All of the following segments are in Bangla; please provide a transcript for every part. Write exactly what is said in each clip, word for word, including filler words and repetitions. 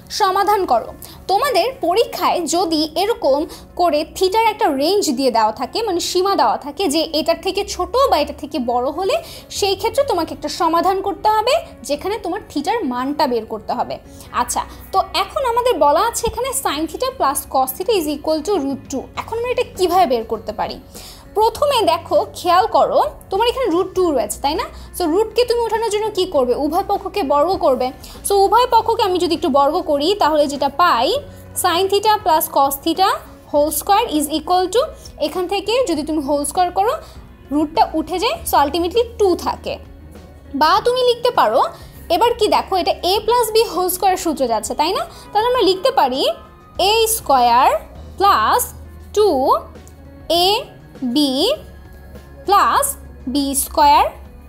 সমাধান করো। তোমাদের পরীক্ষায় যদি এরকম করে থিটার একটা রেঞ্জ দিয়ে দেওয়া থাকে, মানে সীমা দেওয়া থাকে যে এটার থেকে ছোট বা এটার থেকে বড় হলে সেই ক্ষেত্রে তোমাকে একটা সমাধান করতে হবে যেখানে তোমার থিটার মানটা বের করতে হবে। আচ্ছা, তো এখন আমাদের বলা আছে এখানে sine theta plus cos theta is equal to root two. এখন আমরা এটা কীভাবে বের করতে পারি? প্রথমে দেখো, খেয়াল করো, তোমার এখানে রুট টু রয়েছে, তাই না? সো রুটকে তুমি ওঠানোর জন্য কি করবে? উভয় পক্ষকে বর্গ করবে। সো উভয় পক্ষকে আমি যদি একটু বর্গ করি তাহলে যেটা পাই, sine theta plus cos theta whole square is equal to, এখান থেকে যদি তুমি হোল স্কোয়ার করো রুটটা উঠে যায়, সো আলটিমেটলি টু থাকে। বা তুমি লিখতে পারো, এবার কি দেখো, এটা এ প্লাস বি হোল স্কোয়ারের সূত্র যাচ্ছে, তাই না? তাহলে আমরা লিখতে পারি A square plus two A B plus B square,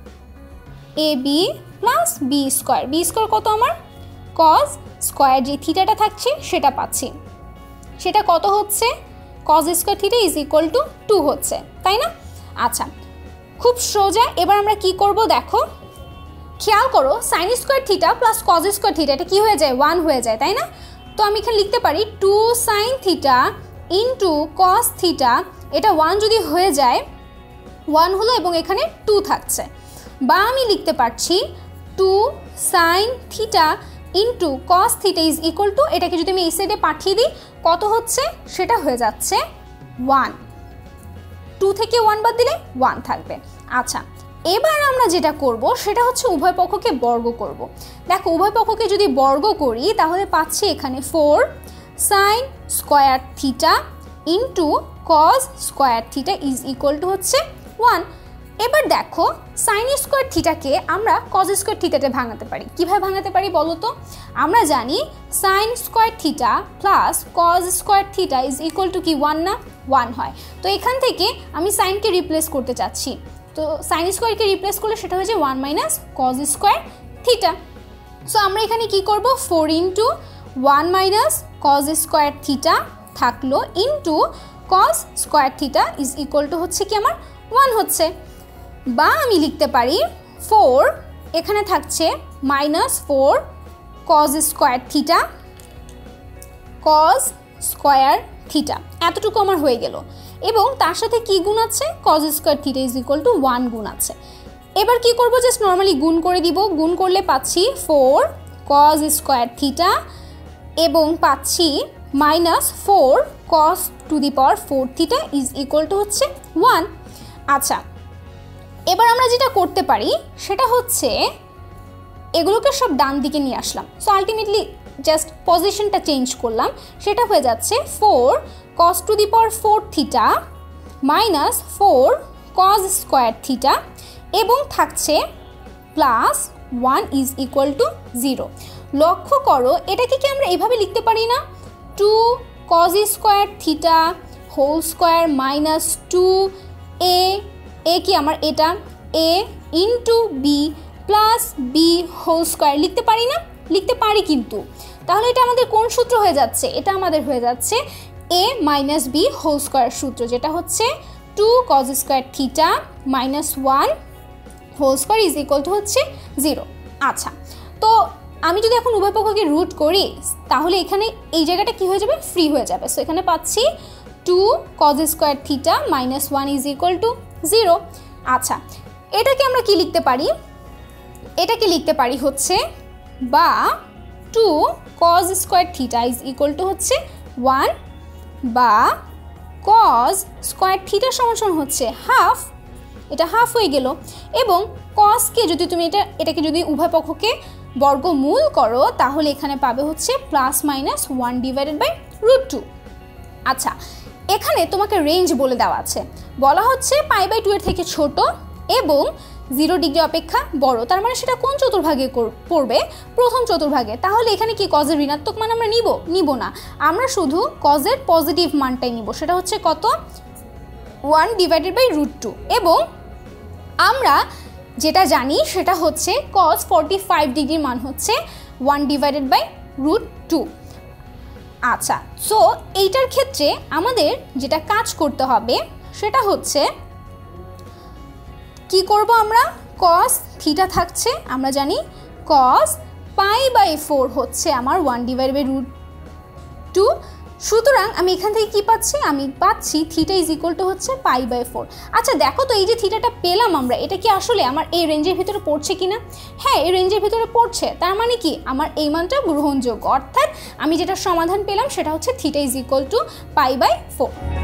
A B plus B square. B square কত আমার? কজ স্কোয়ার যে থিটাটা থাকছে সেটা পাচ্ছি, সেটা কত হচ্ছে? Cos square theta is equal to two হচ্ছে, তাই না? আচ্ছা, খুব সোজা। এবার আমরা কি করব দেখো, খেয়াল করো, sine square theta plus cos square theta এটা কী হয়ে যায়? ওয়ান হয়ে যায়, তাই না? তো আমি এখানে লিখতে পারি two sine theta into cos theta, এটা ওয়ান যদি হয়ে যায়, ওয়ান হলো এবং এখানে টু থাকছে। বা আমি লিখতে পারছি two sine theta into cos theta is equal to, এটাকে যদি আমি এই সাইডে পাঠিয়ে দিই কত হচ্ছে? সেটা হয়ে যাচ্ছে ওয়ান। টু থেকে ওয়ান বাদ দিলে ওয়ান থাকবে। আচ্ছা, এবার আমরা যেটা করব সেটা হচ্ছে উভয় পক্ষকে বর্গ করব। দেখো, উভয় পক্ষকে যদি বর্গ করি তাহলে পাচ্ছি এখানে four sine square theta into cos square theta is equal to হচ্ছে ওয়ান। এবার দেখো, সাইন স্কোয়ার থিটাকে আমরা কজ স্কোয়ার থিটাতে ভাঙাতে পারি। কীভাবে ভাঙাতে পারি বলো তো? আমরা জানি sine square theta plus cos square theta is equal to কি ওয়ান না? ওয়ান হয়। তো এখান থেকে আমি সাইনকে রিপ্লেস করতে চাচ্ছি, তো সাইন স্কোয়ারকে রিপ্লেস করলে সেটা হয়ে যায় one minus cos square theta. So আমরা এখানে কি করব? Four into one minus cos square theta থাকলো into cos square theta is equal to হচ্ছে কি আমার ওয়ান হচ্ছে। বা আমি লিখতে পারি ফোর, এখানে থাকছে minus four cos square theta, cos square theta, এতটুকু আমার হয়ে গেল। এবং তার সাথে কি গুণ আছে? Cos square theta is equal to one গুণ আছে। এবার কি করব? জাস্ট নর্মালি গুণ করে দিব। গুণ করলে পাচ্ছি ফোর কজ স্কোয়ার থিটা এবং পাচ্ছি minus four cos to the power four theta is equal to হচ্ছে ওয়ান। আচ্ছা, এবার আমরা যেটা করতে পারি সেটা হচ্ছে এগুলোকে সব ডান দিকে নিয়ে আসলাম। সো আলটিমেটলি জাস্ট পজিশনটা চেঞ্জ করলাম, সেটা হয়ে যাচ্ছে four cos to the power four theta minus four cos square theta এবং থাকছে plus one is equal to zero. লক্ষ্য করো, এটাকে কি আমরা এইভাবে লিখতে পারি না? Two cos square theta whole square minus two A, A কি আমার এটা A into B plus B whole square লিখতে পারি না? লিখতে পারি, কিন্তু তাহলে এটা আমাদের কোন সূত্র হয়ে যাচ্ছে? এটা আমাদের হয়ে যাচ্ছে A minus B whole square সূত্র, যেটা হচ্ছে two cos square theta minus one whole square is equal to হচ্ছে জিরো। আচ্ছা, তো আমি যদি এখন উভয় পক্ষকে রুট করি তাহলে এখানে এই জায়গাটা কি হয়ে যাবে? ফ্রি হয়ে যাবে। সো এখানে পাচ্ছি two cos square theta minus one is equal to zero. আচ্ছা, এটাকে আমরা কি লিখতে পারি? এটাকে লিখতে পারি হচ্ছে বা two cos square theta is equal to হচ্ছে ওয়ান বা কজ স্কোয়ার থিটা সমান হচ্ছে হাফ, এটা হাফ হয়ে গেল। এবং কজকে যদি তুমি এটা এটাকে যদি উভয় পক্ষকে বর্গমূল করো তাহলে এখানে পাবে হচ্ছে plus minus one divided by root two. আচ্ছা, এখানে তোমাকে রেঞ্জ বলে দেওয়া আছে, বলা হচ্ছে পাই বাই টু এর থেকে ছোট এবং জিরো ডিগ্রি অপেক্ষা বড়, তার মানে সেটা কোন চতুর্ভাগে পড়বে? প্রথম চতুর্ভাগে। তাহলে এখানে কি কজের ঋণাত্মক মান আমরা নিব? নিব না, আমরা শুধু কজের পজিটিভ মানটাই নিব, সেটা হচ্ছে কত? One divided by root two. এবং আমরা যেটা জানি সেটা হচ্ছে কজ ফর্টি ফাইভ ডিগ্রির মান হচ্ছে one divided by root two. আচ্ছা, সো এইটার ক্ষেত্রে আমাদের যেটা কাজ করতে হবে সেটা হচ্ছে কি করব আমরা? কস থিটা থাকছে, আমরা জানি কস পাই বাই ফোর হচ্ছে আমার one divide by root two. সুতরাং আমি এখান থেকে কি পাচ্ছি, আমি পাচ্ছি থিটা ইজ ইকুয়াল টু হচ্ছে পাই বাই ফোর। আচ্ছা দেখো তো এই যে থিটাটা পেলাম আমরা, এটা কি আসলে আমার এই রেঞ্জের ভিতরে পড়ছে কিনা? হ্যাঁ, এই রেঞ্জের ভিতরে পড়ছে। তার মানে কি আমার এই মানটা গ্রহণযোগ্য, অর্থাৎ আমি যেটা সমাধান পেলাম সেটা হচ্ছে theta is equal to pi by four.